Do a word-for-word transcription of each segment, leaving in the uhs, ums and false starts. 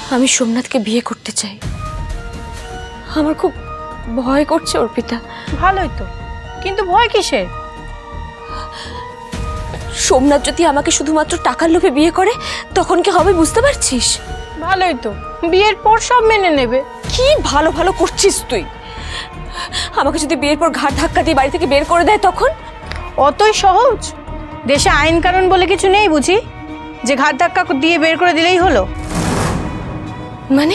আমি সোমনাথকে বিয়ে করতে চাই। আমার খুব ভয় করছে অর্পিতা। ভালোই তো, কিন্তু ভয় কিসের? সোমনাথ যদি আমাকে শুধুমাত্র টাকার লোভে বিয়ে করে তখন কি হবে বুঝতে পারছিস? ভালোই তো, বিয়ের পর সব মেনে নেবে। কি ভালো ভালো করছিস তুই? আমাকে যদি বিয়ের পর ঘাট ধাক্কা দিয়ে বাড়ি থেকে বের করে দেয় তখন? অতই সহজ? দেশে আইন কানুন বলে কিছু নেই বুঝি, যে ঘাট ধাক্কা দিয়ে বের করে দিলেই হলো? মানে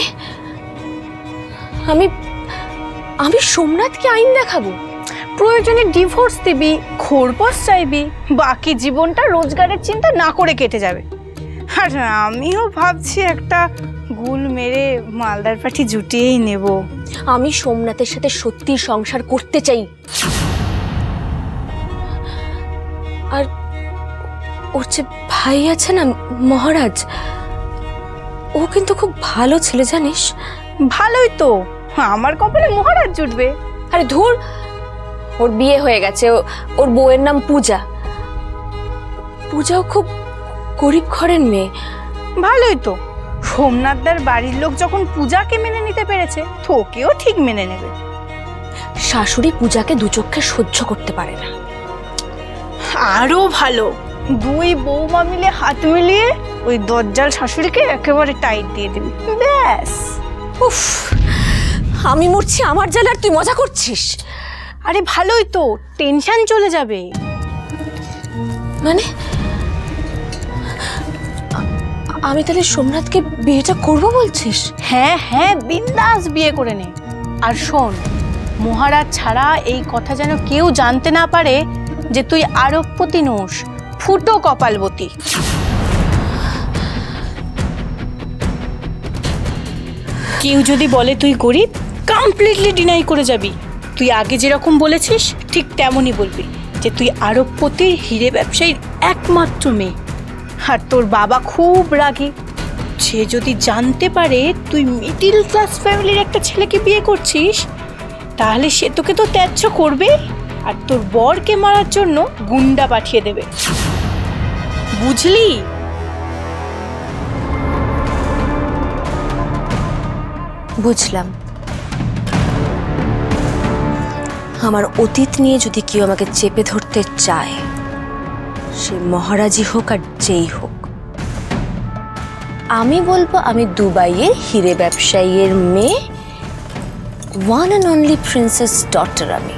আমি আমি সোমনাথকে আইন দেখাবো? প্রয়োজনে ডিভোর্স দিবি, খোরপোশ চাইবি, বাকি জীবনটা রোজগারের চিন্তা না করে কেটে যাবে। আর আমিও ভাবছি একটা গুল মেরে মালদার পাঠি জুটিয়েই নেব। আমি সোমনাথের সাথে সত্যি সংসার করতে চাই। আর ওর যে ভাই আছে না মহারাজ, ও কিন্তু খুব ভালো ছেলে জানিস। ভালোই তো, আমার কপালে মহারাজ জুটবে। আরে ধুর, ওর বিয়ে হয়ে গেছে, ওর বউয়ের নাম পূজা। পূজাও খুব গরিব ঘরের মেয়ে। ভালোই তো, সোমনাথদার বাড়ির লোক যখন পূজাকে মেনে নিতে পেরেছে, তোকেও ঠিক মেনে নেবে। শাশুড়ি পূজাকে দু চোখে সহ্য করতে পারে না। আরো ভালো, দুই বৌমা মিলে হাত মিলিয়ে ওই দজ্জাল শাশুড়িকে একেবারে টাইট দিয়ে দিবি, ব্যাস। উফ, আমি মরছি আমার জ্বালার, তুই মজা করছিস। আরে ভালোই তো, টেনশন চলে যাবে। মানে আমি তাহলে সোমনাথকে বিয়েটা করবো বলছিস? হ্যাঁ হ্যাঁ, বিন্দাস বিয়ে করে নে। আর শোন, মহারাজ ছাড়া এই কথা যেন কেউ জানতে না পারে যে তুই আরবপতি নোস, ফুটো কপালবতী। কেউ যদি বলে তুই গরিব, কমপ্লিটলি ডিনাই করে যাবি। তুই আগে যেরকম বলেছিস ঠিক তেমনই বলবি যে তুই আরবপতির হিরে ব্যবসায়ীর একমাত্র মেয়ে। আর তোর বাবা খুব রাগী, সে যদি জানতে পারে তুই মিডিল ক্লাস ফ্যামিলির একটা ছেলেকে বিয়ে করছিস, তাহলে সে তোকে তো ত্যায্য করবে, আর তোর বরকে মারার জন্য গুন্ডা পাঠিয়ে দেবে, বুঝলি? বুঝলাম। আমার অতীত নিয়ে যদি কেউ আমাকে চেপে ধরতে চায়, সে মহারাজই হোক আর যেই হোক, আমি বলবো আমি দুবাইয়ের হিরে ব্যবসায়ীর মেয়ে, one and only princess daughter আমি।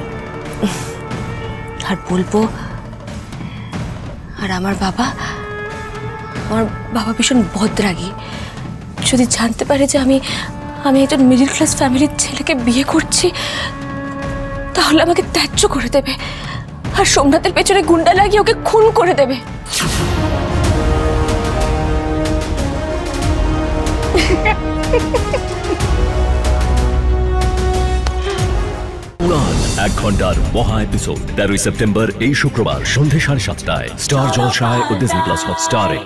আর বলবো, আর আমার বাবা আমার বাবা ভীষণ বদরাগী। যদি জানতে পারে যে আমি আমি একজন মিডিল ক্লাস ফ্যামিলির ছেলেকে বিয়ে করছি, তাহলে আমাকে ত্যায্য করে দেবে আর সোমনাথের পেছনে গুন্ডা লাগিয়ে ওকে খুন করে দেবে। উড়ান এক ঘন্টার মহা এপিসোড তেরোই সেপ্টেম্বর এই শুক্রবার সন্ধ্যে সাড়ে সাতটায় স্টার জলসায় ও ডিজনি প্লাস হটস্টারে।